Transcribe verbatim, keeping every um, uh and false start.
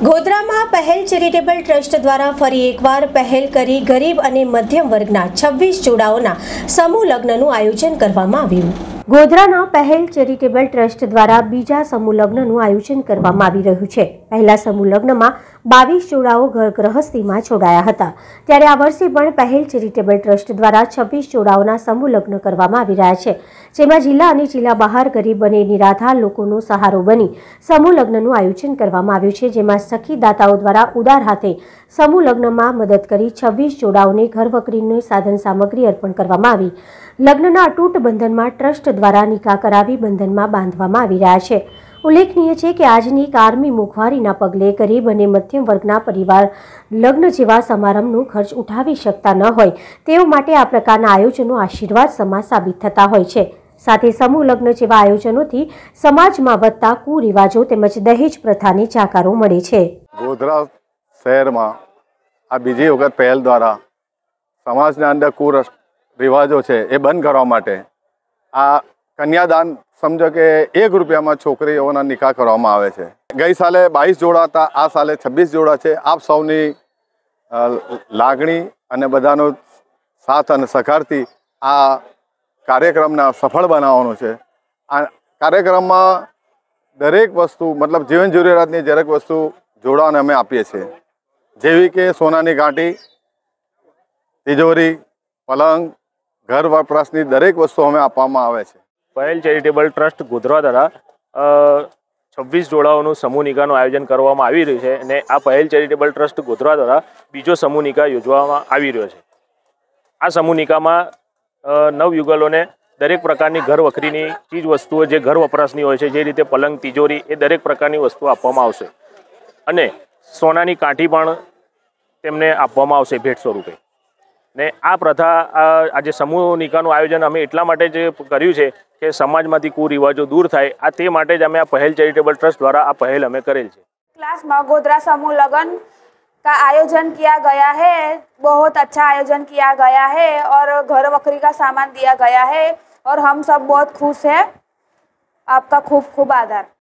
ગોધરામાં પહેલ charitable trust દ્વારા ફરી એકવાર પહેલ કરી ગરીબ અને મધ્યમ વર્ગના છવ્વીસ જોડાઓના સમૂહ લગ્નનું આયોજન કરવામાં આવ્યું। ગોધરાના પહેલ ચેરિટેબલ ટ્રસ્ટ દ્વારા બીજા સમૂહ લગ્નનું આયોજન કરવામાં આવી રહ્યું છે। પહેલા સમૂહ લગ્નમાં બાવીસ જોડાઓ ઘર ગૃહસ્થીમાં જોડાયા હતા, ત્યારે આ વર્ષે પણ પહેલ ચેરિટેબલ ટ્રસ્ટ દ્વારા છવ્વીસ જોડાઓના સમૂહ લગ્ન કરવામાં આવી રહ્યા છે, જેમાં જિલ્લા અને જિલ્લા બહાર ગરીબ અને નિરાધાર લોકોનો સહારો બની સમૂહ લગ્નનું આયોજન કરવામાં આવ્યું છે, જેમાં સખી દાતાઓ દ્વારા ઉદાર હાથે સમૂહ લગ્નમાં મદદ કરી છવ્વીસ જોડાઓને ઘરવકરીની સાધન સામગ્રી અર્પણ કરવામાં આવી। લગ્નના અતૂટ બંધનમાં ટ્રસ્ટ દ્વારા નિકાહ કરાવી બંધનમાં બાંધવામાં આવી રહ્યા છે। ઉલ્લેખનીય છે કે આજની કારમી મોંઘવારીના પગલે ગરીબ અને મધ્યમ વર્ગના પરિવાર લગ્ન જેવા સમારંભનો ખર્ચ ઉઠાવી શકતા ન હોય તેઓ માટે આ પ્રકારના આયોજનો આશીર્વાદ સમાન સાબિત થતા હોય છે। સાથે સમૂહ લગ્ન જેવા આયોજનોથી સમાજમાં વધતા કુરિવાજો તેમજ દહેજ પ્રથાને જાકારો મળે છે। ગોધરા શહેરમાં આ બીજી વખત પહેલ દ્વારા સમાજના અંદર કુરિવાજો છે એ બંધ કરવા માટે આ કન્યાદાન સમજો કે એક રૂપિયામાં છોકરીઓના નિકાહ કરવામાં આવે છે। ગઈ સાલે બાવીસ જોડા હતા, આ સાલે છવ્વીસ જોડા છે। આપ સૌની લાગણી અને બધાનો સાથ અને સહકારથી આ કાર્યક્રમને સફળ બનાવવાનો છે। આ કાર્યક્રમમાં દરેક વસ્તુ મતલબ જીવન જરૂરિયાતની દરેક વસ્તુ જોડાઓને અમે આપીએ છીએ, જેવી કે સોનાની ગાંઠી, તિજોરી, પલંગ, ઘર વપરાશની દરેક વસ્તુ અમે આપવામાં આવે છે। પહેલ ચેરિટેબલ ટ્રસ્ટ ગોધરા દ્વારા છવ્વીસ જોડાઓનું સમૂહ નિકાહનું આયોજન કરવામાં આવી રહ્યું છે અને આ પહેલ ચેરિટેબલ ટ્રસ્ટ ગોધરા દ્વારા બીજો સમૂહ નિકાહ યોજવામાં આવી રહ્યો છે। આ સમૂહ નિકાહમાં નવયુગલોને દરેક પ્રકારની ઘર વખરીની ચીજ વસ્તુઓ જે ઘર વપરાશની હોય છે, જે રીતે પલંગ, તિજોરી એ દરેક પ્રકારની વસ્તુઓ આપવામાં આવશે અને સોનાની કાંઠી પણ તેમને આપવામાં આવશે ભેટ સ્વરૂપે। ને આ પ્રથા આજે સમૂહ નિકાહનું આયોજન અમે એટલા માટે જ કર્યું છે કે સમાજમાંથી કુરિવાજો દૂર થાય, આ તે માટે જ અમે આ પહેલ ચેરિટેબલ ટ્રસ્ટ દ્વારા આ પહેલ અમે કરેલ છે। क्लास में गोधरा समूह लगन का आयोजन किया गया है। बहुत अच्छा आयोजन किया गया है और घर वकरी का सामान दिया गया है और हम सब बहुत खुश हैं। आपका खूब खूब आभार।